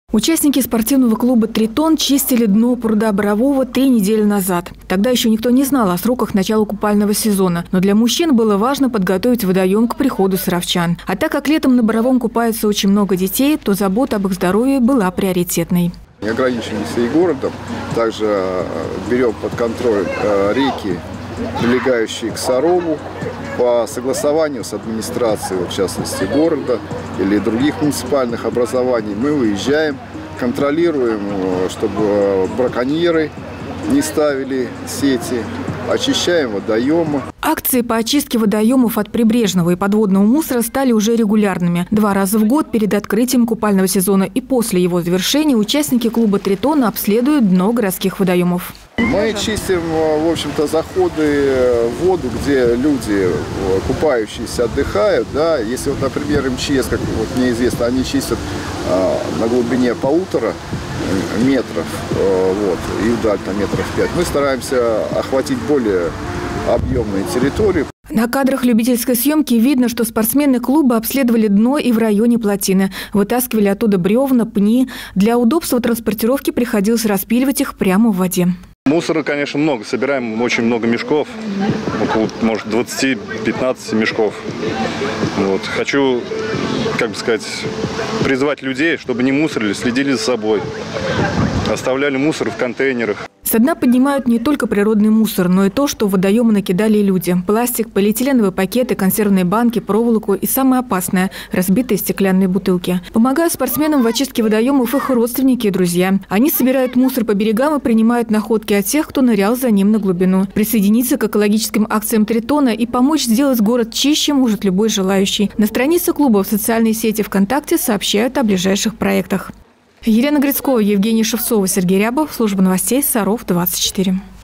Участники спортивного клуба «Тритон» чистили дно пруда Борового 3 недели назад. Тогда еще никто не знал о сроках начала купального сезона, но для мужчин было важно подготовить водоем к приходу саровчан. А так как летом на Боровом купается очень много детей, то забота об их здоровье была приоритетной. Не ограничимся и городом, также берем под контроль реки, прилегающие к Сарову, по согласованию с администрацией, в частности города или других муниципальных образований. Мы выезжаем, контролируем, чтобы браконьеры не ставили сети, очищаем водоемы. Акции по очистке водоемов от прибрежного и подводного мусора стали уже регулярными. 2 раза в год перед открытием купального сезона и после его завершения участники клуба «Тритон» обследуют дно городских водоемов. Мы чистим, в общем-то, заходы в воду, где люди, купающиеся, отдыхают. Да? Если, вот, например, МЧС, как вот мне известно, они чистят на глубине 1,5 метров, и вдаль на метров 5. Мы стараемся охватить более объемные территории. На кадрах любительской съемки видно, что спортсмены клуба обследовали дно и в районе плотины. Вытаскивали оттуда бревна, пни. Для удобства транспортировки приходилось распиливать их прямо в воде. Мусора, конечно, много. Собираем очень много мешков. Около, может, 20-15 мешков. Вот. Хочу, призвать людей, чтобы не мусорили, следили за собой. Оставляли мусор в контейнерах. Со дна поднимают не только природный мусор, но и то, что в водоемы накидали люди. Пластик, полиэтиленовые пакеты, консервные банки, проволоку и самое опасное – разбитые стеклянные бутылки. Помогают спортсменам в очистке водоемов их родственники и друзья. Они собирают мусор по берегам и принимают находки от тех, кто нырял за ним на глубину. Присоединиться к экологическим акциям «Тритона» и помочь сделать город чище может любой желающий. На странице клуба в социальной сети ВКонтакте сообщают о ближайших проектах. Елена Грицкова, Евгений Шевцова, Сергей Рябов. Служба новостей Саров 24.